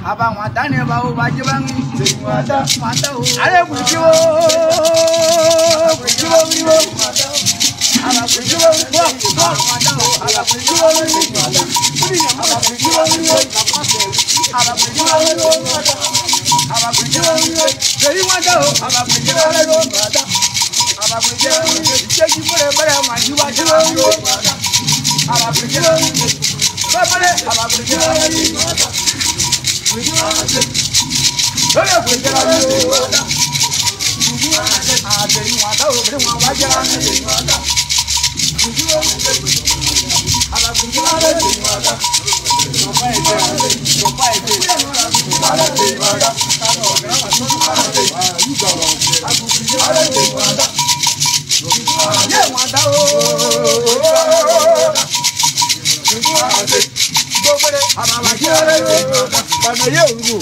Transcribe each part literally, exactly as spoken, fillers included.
aba nwata ne ba o ba je ba ngi nwata nwata o ale buji o buji o buji o ala buji o bo nwata o ala buji o nwata buri nya ala buji o ala buji o nwata ala buji o beri nwata o ala buji o nwata ala buji o jeji bere bere ma ji wa je nwata ala buji o bere ala buji o nwata Olha o que ela viu. Ah, tem uma da outra, uma vai gerar nem nada. Ela viu nada de nada. Não vai ter, não vai ter. Ela tem nada. Tá no programa, tudo para ter. Aí já não tem. Ela tem nada. É uma da outra. Ela vai gerar. Bana yau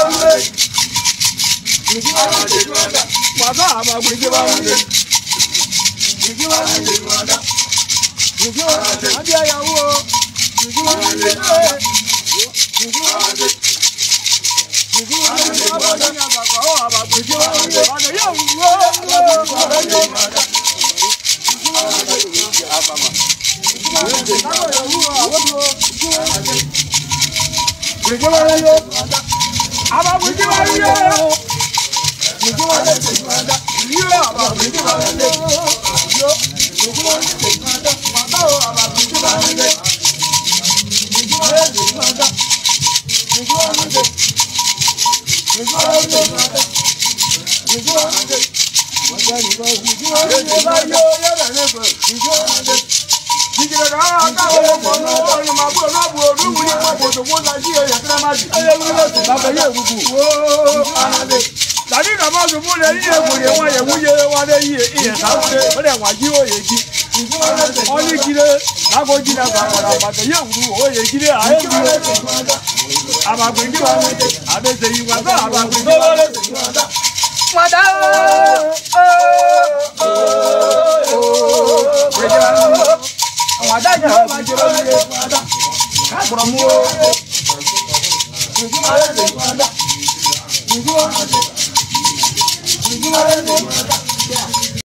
Wada ama gurgi ba wande gurgi ba wande wada gurgi ba wande adia yawo gurgi ba wande gurgi ba wande gurgi ba wande wada nya ba ko aba gurgi ba wande bana yau wada abama gurgi ba wande aba gurgi ba wande Gurgi ba wande yo aba gurgi ba wande yo gurgi ba wande mata o aba gurgi ba wande gurgi ba wande mata gurgi ba wande gurgi ba wande mata gurgi ba wande wanda ni ba gurgi ba wande ba yo ya na ne ba gurgi ba wande Jigire na aka o ko no o ma bu na bu odu mu ni po po to mo la ji e ya tra ma ji e wu le ba ba ye gugu o ade Tadi na ma zo mo le ni e mo le wa ye mu ye wa le yi e ta wo le o le wa ji o ye ji o ni jire na go ji na ba ko la ba to ye wu o ye jire a e bi aba gbe ji wa mo abe se yi wa ba aba gbe ji wa le wa da o o Wada ya ba je ba le wada ka bro mu o